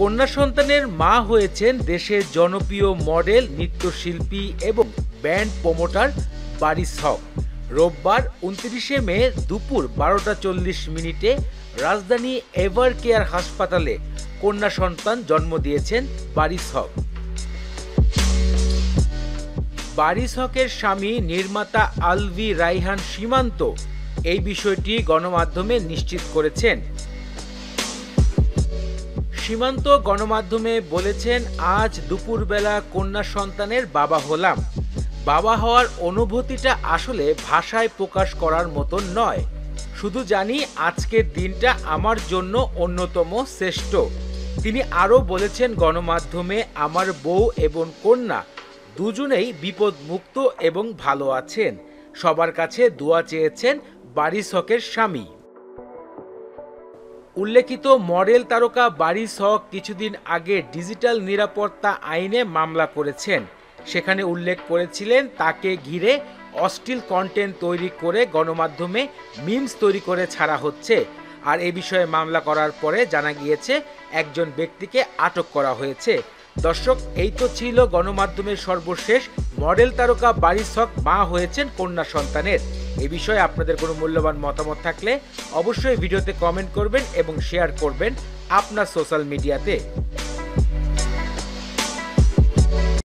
কন্যা সন্তানের মা হয়েছেন দেশের জনপ্রিয় মডেল, নৃত্যশিল্পী এবং ব্যান্ড প্রমোটার বারিশ হক। রোববার 29শে মে দুপুর 12:40 রাজধানী এভার কেয়ার হাসপাতালে কন্যা সন্তান জন্ম দিয়েছেন বারিশ হক। বারিশ হকের স্বামী নির্মাতা আলভি রাইহান সীমান্ত এই বিষয়টি গণমাধ্যমে নিশ্চিত করেছেন। সীমান্ত গণমাধ্যমে বলেছেন, আজ দুপুরবেলা কন্যা সন্তানের বাবা হলাম। বাবা হওয়ার অনুভূতিটা আসলে ভাষায় প্রকাশ করার মতন নয়। শুধু জানি আজকের দিনটা আমার জন্য অন্যতম শ্রেষ্ঠ। তিনি আরও বলেছেন, গণমাধ্যমে আমার বউ এবং কন্যা দুজনেই বিপদমুক্ত এবং ভালো আছেন। সবার কাছে দোয়া চেয়েছেন বারিশ হকের স্বামী। উল্লেখিত মডেল তারকা বারিশ হক কিছুদিন আগে ডিজিটাল নিরাপত্তা আইনে মামলা করেছেন। সেখানে উল্লেখ করেছিলেন তাকে ঘিরে অশ্লীল কন্টেন্ট তৈরি করে গণমাধ্যমে মিমস তৈরি করে ছাড়া হচ্ছে। আর এ বিষয়ে মামলা করার পরে জানা গিয়েছে একজন ব্যক্তিকে আটক করা হয়েছে। দর্শক, এই তো ছিল গণমাধ্যমের সর্বশেষ। মডেল তারকা বারিশ হক মা হয়েছেন কন্যা সন্তানের। এ বিষয়ে আপনাদের কোনো মূল্যবান মতামত থাকলে অবশ্যই ভিডিওতে কমেন্ট করবেন এবং শেয়ার করবেন আপনার সোশ্যাল মিডিয়াতে।